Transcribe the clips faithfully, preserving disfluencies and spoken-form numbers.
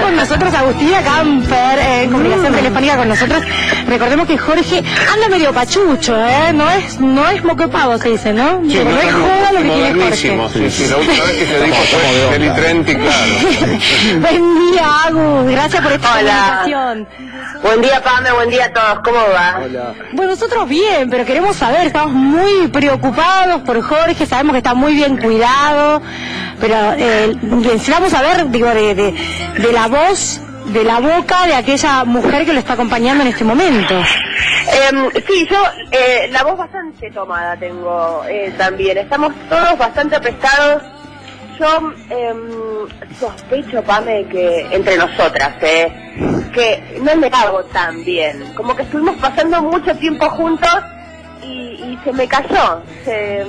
con nosotros Agustina Camper, eh, en comunicación mm. telefónica con nosotros. Recordemos que Jorge anda medio pachucho, ¿eh? No es, no es moquepavo, se dice, ¿no? Sí, no, no es joda lo que tiene Jorge. Sí, sí, la última vez que se dijo fue Feli Trenti, claro. Buen día, Agus, gracias por esta comunicación. Buen día, Pame, buen día a todos, ¿cómo va? Hola. Bueno, nosotros bien, pero queremos saber, estamos muy preocupados por Jorge, sabemos que está muy bien cuidado, pero eh, necesitamos saber, digo, de, de, de la voz, de la boca de aquella mujer que lo está acompañando en este momento. Eh, sí, yo eh, la voz bastante tomada tengo eh, también, estamos todos bastante apestados. Yo eh, sospecho, Pame, que entre nosotras, eh, que no me hago tan bien. Como que estuvimos pasando mucho tiempo juntos y, y se me cayó. Se,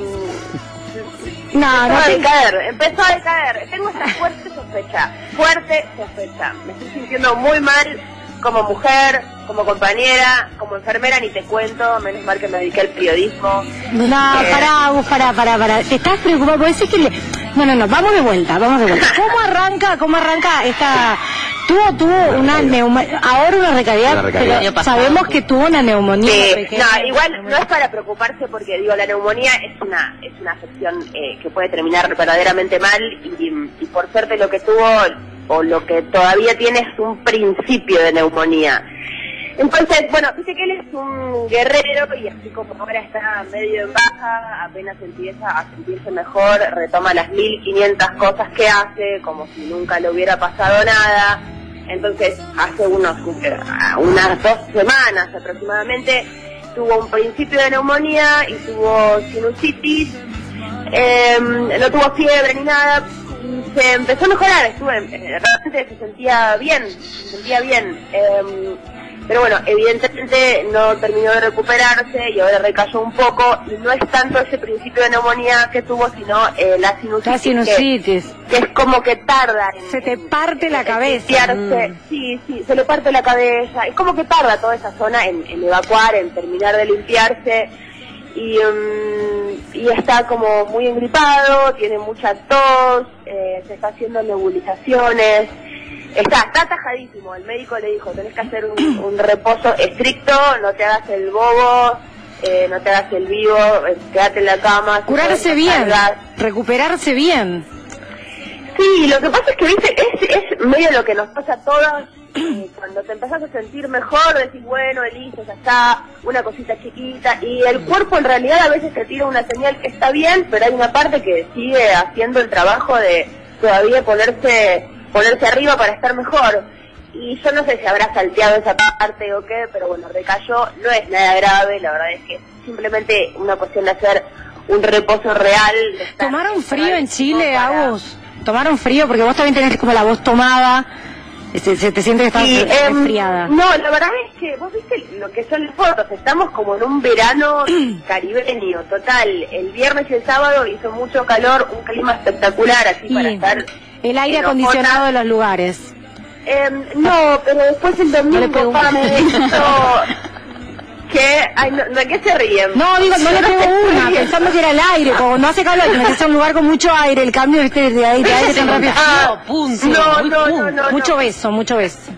no, empezó no a te... decaer, empezó a decaer. Tengo esta fuerte sospecha, fuerte sospecha. Me estoy sintiendo muy mal como mujer, como compañera, como enfermera, ni te cuento, menos mal que me dediqué al periodismo. No, eh... pará, Agus, pará, pará, pará. ¿Te estás preocupado? Porque decís que le... No, no, no, vamos de vuelta, vamos de vuelta. ¿Cómo arranca, cómo arranca esta... Tuvo, tuvo una neumonía, ahora una recaída, pero sabemos que tuvo una neumonía. Sí, no, igual no es para preocuparse porque, digo, la neumonía es una es una afección eh, que puede terminar verdaderamente mal y, y por suerte lo que tuvo o lo que todavía tiene es un principio de neumonía. Entonces, bueno, dice que él es un guerrero y así como ahora está medio en baja, apenas empieza a sentirse mejor, retoma las mil quinientas cosas que hace, como si nunca le hubiera pasado nada. Entonces, hace unos unas dos semanas aproximadamente, tuvo un principio de neumonía y tuvo sinusitis, eh, no tuvo fiebre ni nada, se empezó a mejorar, estuve, realmente se sentía bien, se sentía bien. Eh, Pero bueno, evidentemente no terminó de recuperarse y ahora recayó un poco, y no es tanto ese principio de neumonía que tuvo, sino eh, la sinusitis. La sinusitis. Que, que es como que tarda en... Se te parte la cabeza. Mm. Sí, sí, se le parte la cabeza. Es como que tarda toda esa zona en, en evacuar, en terminar de limpiarse. Y, um, y está como muy engripado, tiene mucha tos, eh, se está haciendo nebulizaciones. Está, está atajadísimo, el médico le dijo, tenés que hacer un, un reposo estricto, no te hagas el bobo, eh, no te hagas el vivo, eh, quédate en la cama. Curarse bien, recuperarse bien. Sí, lo que pasa es que, viste, es, es medio lo que nos pasa a todas, eh, cuando te empezás a sentir mejor, decís, bueno, listo, ya está, una cosita chiquita, y el cuerpo en realidad a veces te tira una señal que está bien, pero hay una parte que sigue haciendo el trabajo de todavía ponerse... ponerse arriba para estar mejor, y yo no sé si habrá salteado esa parte o qué, pero bueno, recayó, no es nada grave, la verdad es que es simplemente una cuestión de hacer un reposo real. De estar ¿Tomaron frío en Chile, para... Agus? ¿Tomaron frío? Porque vos también tenés como la voz tomada, se, se te siente que estás sí, resfriada. Eh, no, la verdad es que vos viste lo que son las fotos, estamos como en un verano caribeño, total, el viernes y el sábado hizo mucho calor, un clima espectacular, así y... para estar... El aire acondicionado de los lugares. Eh, no, pero después el domingo no papá me dijo que... Ay, no, ¿de qué se ríen? No, digo, no le pego una, pensando que era el aire, como no hace calor, que metes a un lugar con mucho aire, el cambio, viste, de aire, de aire tan rápido. Ah, punto. No, no, no, no, Mucho no. beso, mucho beso.